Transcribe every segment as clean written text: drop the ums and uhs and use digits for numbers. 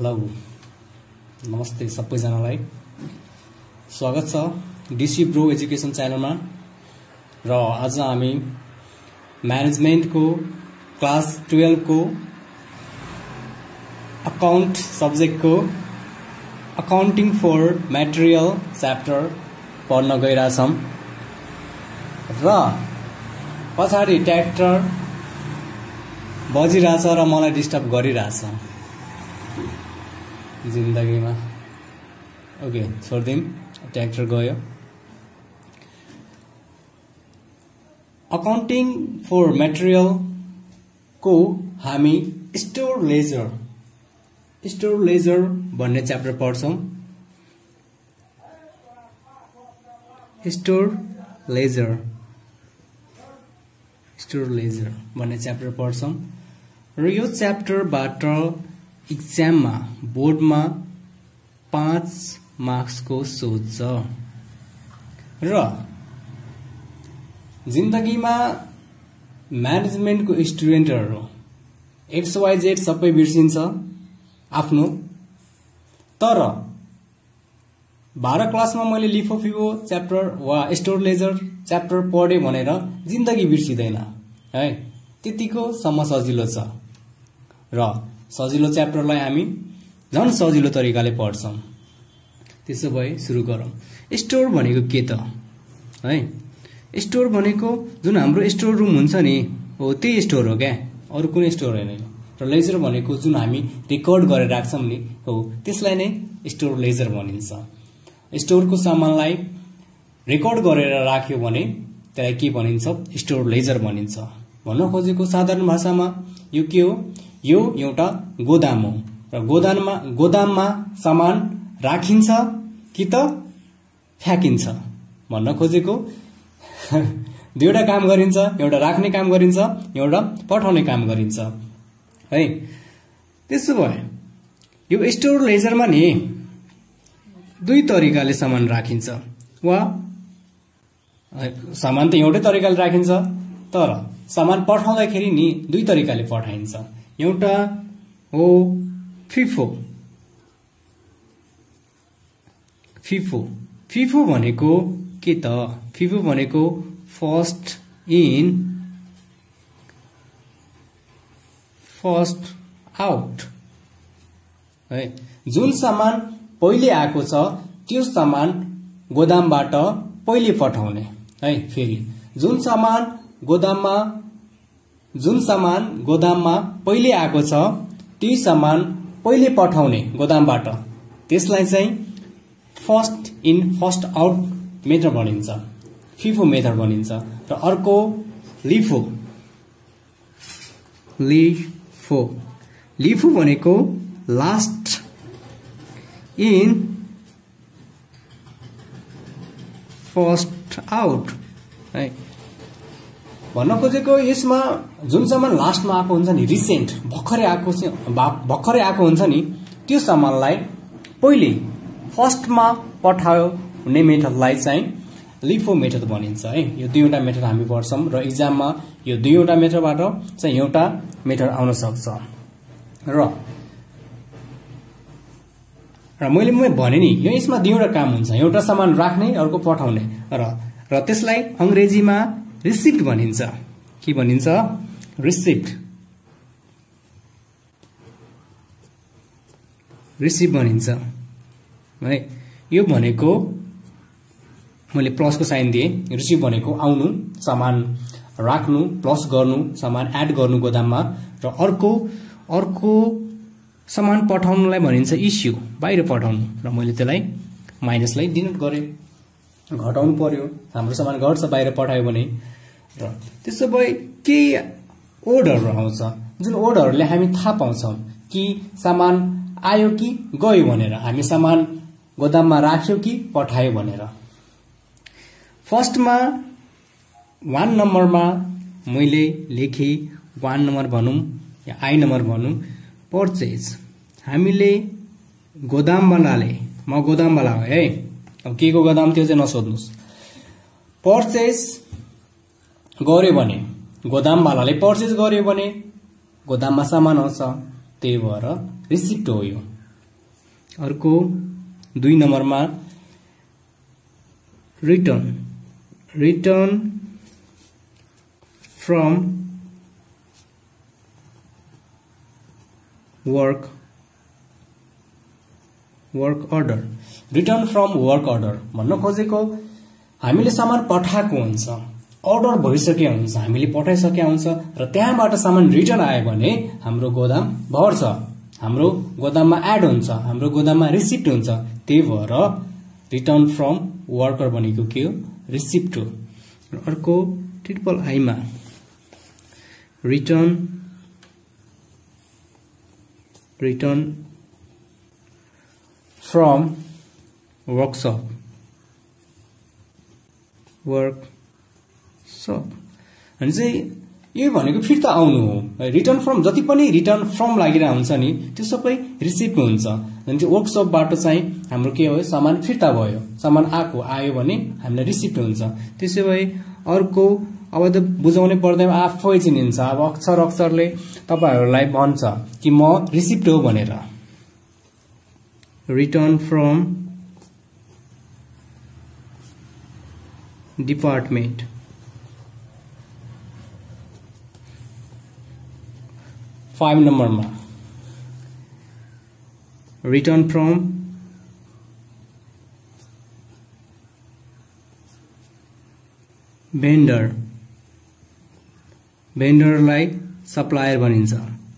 Hello नमस्ते सबैजनालाई स्वागत छ डीसी ब्रो एजुकेसन च्यानलमा र आज हामी म्यानेजमेन्ट को क्लास 12 को अकाउन्ट सब्जेक्ट को अकाउन्टिङ फर मटेरियल च्याप्टर पढ्न गइराछौं र पछाडी ट्र्याक्टर बजिरहेछ र मलाई डिस्टर्ब गरिरहेछ जिन्दगीमा। ओके छोड्दिम, ट्र्याक्टर गयो। अकाउन्टिङ फर मटेरियल को हामी स्टोर लेजर भन्ने च्याप्टर पढ्छौं। स्टोर लेजर भन्ने च्याप्टर पढ्छौं र यो च्याप्टरबाट एक्जाममा बोर्डमा 5 मार्क्स को सोध्छ र जिन्दगीमा म्यानेजमेन्ट को स्टुडेन्टहरु XYZ सबै बिर्सिन्छ आफ्नो। तर 12 क्लासमा मैले लिफो फिफो च्याप्टर वा स्टोर लेजर च्याप्टर पढे भनेर जिन्दगी बिर्सिदैन है, त्यतिको सम्म सजिलो छ र सजिलो च्याप्टरलाई हामी झन् सजिलो तरिकाले पढ्छौं। त्यसो भए सुरु गरौं। स्टोर भनेको के त है? स्टोर भनेको जुन हाम्रो स्टोर रुम हुन्छ नि हो त्यही स्टोर हो क्या, अरु कुनै स्टोर हैन। र लेजर भनेको जुन हामी रेकर्ड गरेर राख्छौं नि हो त्यसलाई नै स्टोर लेजर भनिन्छ। स्टोरको सामानलाई रेकर्ड गरेर राख्यो भने त्यसलाई के भनिन्छ? स्टोर लेजर भनिन्छ। भन्न खोजेको साधारण भाषामा यो के हो? यो एउटा गोदाम हो र गोदाममा सामान राखिन्छ कि त फ्याकिन्छ भन्न खोजेको दुईवटा काम गरिन्छ, एउटा राख्ने काम गरिन्छ, एउटा पठाउने काम गरिन्छ है। त्यसो भए यो स्टोर लेजरमा नि दुई तरिकाले सामान राखिन्छ वा सामान त एउटै तरिकाले राखिन्छ, तर सामान पठाउँदाखेरि नि दुई तरिकाले पठाइन्छ। एउटा हो फिफो भनेको के त? फिफो भनेको फर्स्ट इन फर्स्ट आउट है। जुन सामान पहिले आएको छ त्यो सामान गोदामबाट पहिले पठाउने है। फेरि जुन सामान गोदाममा पहिले आएको छ त्यही सामान पहिले पठाउने गोदामबाट, त्यसलाई चाहिँ first in first out method भनिन्छ, फिफो मेथड भनिन्छ। र अर्को लिफो भनेको लास्ट इन फर्स्ट आउट है। भन्न खोजेको यसमा जुन सामान लास्टमा आएको हुन्छ नि, रिसेन्ट भर्खरै आएको हुन्छ नि, त्यो सामानलाई पहिले फर्स्टमा पठायो हुने मेथडलाई चाहिँ लिफो मेथड भनिन्छ है। यो दुईवटा मेथड हामी पढ्छौं र एक्जाममा यो दुईवटा मेथडबाट चाहिँ एउटा मेथड आउन सक्छ। र मैले भने नि यसमा दुईवटा काम हुन्छ, एउटा सामान राख्ने अर्को पठाउने र त्यसलाई अंग्रेजीमा रिसिप्ट भनिन्छ। के भनिन्छ? रिसिप्ट भनिन्छ है। यो भनेको मैले प्लसको साइन दिए। रिसिभ भनेको आउनु, सामान राख्नु, प्लस गर्नु, सामान एड गर्नु गोदाममा, र अर्को सामान पठाउनुलाई भनिन्छ इस्यु, बाहिर पठाउनु। र मैले त्यसलाई माइनसलाई डिनोट गरे, घटाउनु पर्यो। हाम्रो सामान घट्छ बाहिर पठायो भने। र त्यसो भए के ओडहरु आउँछ, जुन ओडहरुले हामी थाहा पाउँछौं कि सामान आयो कि गयो भनेर, हामी सामान गोदाममा राख्यो कि पठायो भनेर। फर्स्टमा 1 नम्बरमा मैले लेखे, 1 नम्बर भनौं या आई नम्बर भनौं, पर्चेज। हामीले गोदामवालाले, म गोदामवाला हो है, अब के को गोदाम त्यो चाहिँ नसोध्नुस्। पर्चेज गर्यो भने गोदामवालाले पर्चेज गर्यो भने गोदाममा सामान आउँछ, त्यही भएर रिसिप्ट हो यो अर्को 2 नम्बरमा return from work order. Return from work order भन्न खोजेको हामीले सामान पठाएको हुन्छ, अर्डर भइसकेको हुन्छ, हामीले पठाइसकेका हुन्छ र त्यहाँबाट सामान रिटर्न आयो भने हाम्रो गोदाम भर्छ, हाम्रो गोदाममा एड हुन्छ, हाम्रो गोदाममा रिसिप्ट हुन्छ। त्यही भएर रिटर्न फ्रम वर्कर भनेको के हो? रिसिप्ट हो। अर्को ट्रिपल आईमा रिटर्न फ्रम वर्कशप अनि चाहिँ यो भनेको फिर्ता आउनु हो। रिटर्न फ्रम जति पनि रिटर्न फ्रम लागिरहेको हुन्छ नि त्यो सबै रिसिप्ट हुन्छ। अनि त्यो वर्कशपबाट चाहिँ हाम्रो के हो? सामान फिर्ता भयो, सामान आयो भने हामीलाई रिसिप्ट हुन्छ। त्यसै भए अर्को अब त बुझाउनै पर्दैन, आफै चिनिन्छ। अब अक्षरले तपाईहरुलाई भन्छ कि म रिसिप्ट हो भनेर। रिटर्न फ्रम डिपार्टमेन्ट, 5 नम्बरमा रिटर्न फ्रम भेन्डरलाई सप्लायर भनिन्छ।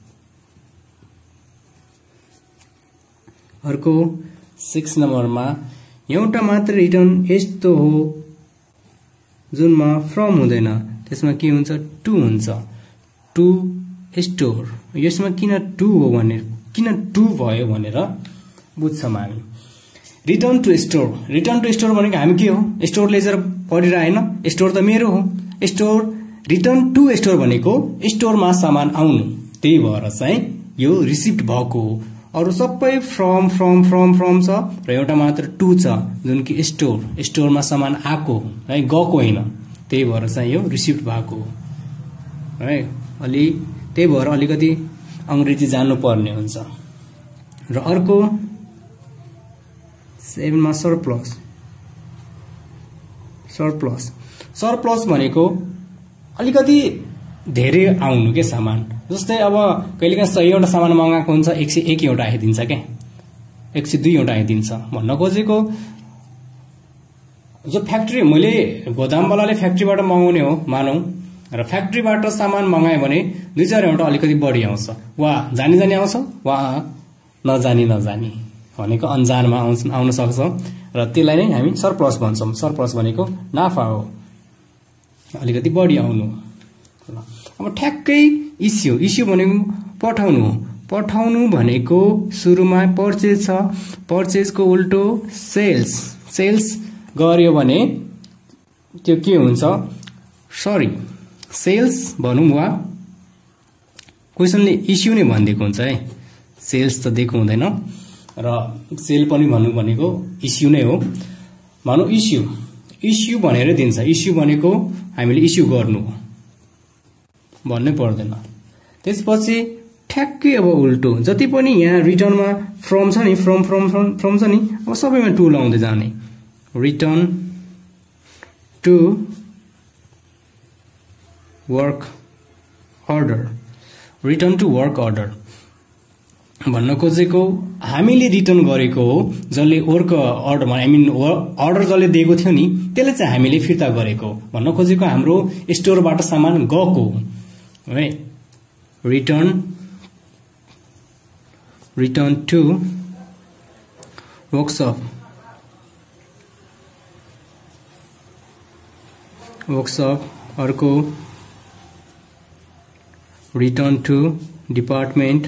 अर्को 6 नम्बरमा एउटा मात्र रिटर्न यस्तो हो जुनमा फ्रम हुँदैन, त्यसमा के हुन्छ? टु हुन्छ। टु स्टोर, यसमा किन टु हो भनेर, किन टु भयो भनेर बुझ्छौँ हामी। रिटर्न टु स्टोर भनेको हामी के हो? स्टोर लेजर पढिरहेन, स्टोर त मेरो हो। स्टोर रिटर्न टु स्टोर भनेको स्टोरमा सामान आउनु, त्यही भएर चाहिँ यो रिसिप्ट भएको हो। अरु सबै फ्रम छ र एउटा मात्र टु छ जुन कि स्टोरमा सामान आएको है, गएको होइन। त्यही भएर चाहिँ यो रिसिप्ट भएको हो है। त्यही भएर अलिकति अंग्रेजी जान्नु पर्ने हुन्छ। र अर्को 7 मा सरप्लस भनेको अलिकति धेरै आउनु के सामान। जस्तै अब कहिलेकाहीँ 100 एउटा सामान मंगाएको हुन्छ, 101 एउटा आइदिन्छ के, 102 एउटा आइदिन्छ। भन्न खोजेको जो फ्याक्ट्री, मैले गोदामवालाले फ्याक्ट्रीबाट मंगाउने हो मानौ, र फ्याक्ट्रीबाट सामान मंगायो भने 2-4 एउटा अलिकति बढी आउँछ, वा जानी आउँछ, वा नजानी भनेको अन्जानमा आउन सक्छ। र त्यसलाई नै हामी सरप्लस भन्छौं। सरप्लस भनेको नाफा हो, अलिकति बढी आउनु। अब ठ्याक्कै इस्यु भनेको पठाउनु हो। पठाउनु भनेको सुरुमा पर्चेज छ, पर्चेजको उल्टो सेल्स गर्यो भने त्यो के हुन्छ? सेल्स भनौं, वा क्वेशनले इस्यु नै भनिदिएको हुन्छ है, सेल्स त दिएको हुँदैन। र सेल पनि भन्नु भनेको इस्यु नै हो। भनौं इस्यु भनेर दिन्छ। इस्यु भनेको हामीले इस्यु गर्नु हो भन्नै पर्दैन। त्यसपछि ठ्याक्कै अब उल्टो, जति पनि यहाँ रिटर्नमा फ्रम छ नि, फ्रम छ नि, अब सबैमा टु लाउँदै जाने। रिटर्न टु वर्क अर्डर भन्न खोजेको हामीले रिटर्न गरेको हो, जसले वर्क अर्डर अर्डर जसले दिएको थियो नि त्यसले चाहिँ हामीले फिर्ता गरेको। भन्न खोजेको हाम्रो स्टोरबाट सामान गएको है। रिटर्न टु वर्कशप अर्को return to department,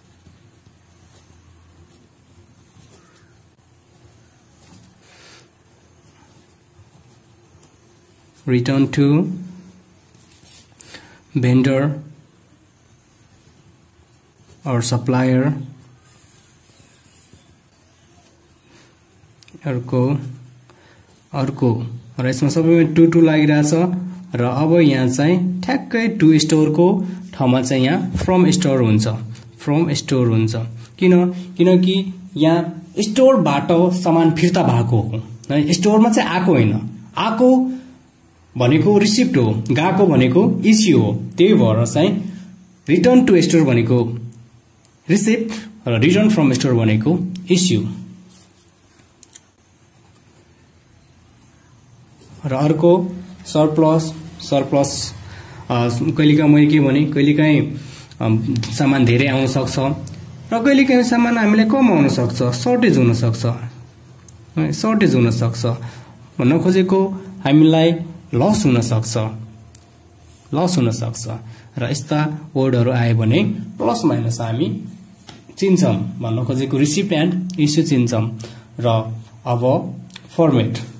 return to vendor और सप्लायर, अर्को र यसमा सबैमा टु लागिरहेछ। र अब यहाँ चाहिँ ठ्याक्कै टु स्टोरको ठाउँमा चाहिँ यहाँ फ्रम स्टोर हुन्छ। किनकि यहाँ स्टोरबाट सामान फिर्ता भएको हो है। स्टोरमा चाहिँ आएको होइन, आएको भनेको रिसिप्ट हो, गएको भनेको इस्यु हो। त्यही भएर चाहिँ रिटर्न टु स्टोर भनेको रिसिप्ट र रिटर्न फ्रम स्टोर भनेको इस्यु। र अर्को सरप्लस। सरप्लस कहिलेकाहीँ मैले के भने कहिलेकाहीँ सामान धेरै आउन सक्छ र कहिलेकाहीँ सामान हामीलाई कम आउन सक्छ, सर्टेज हुन सक्छ, सर्टेज हुन सक्छ। भन्न खोजेको हामीलाई लस हुन सक्छ, लस हुन सक्छ। र यस्ता वर्डहरू आयो भने प्लस माइनस हामी चिन्छौँ। भन्न खोजेको रिसिप्ट एन्ड इस्यु चिन्छौँ। र अब फर्मेट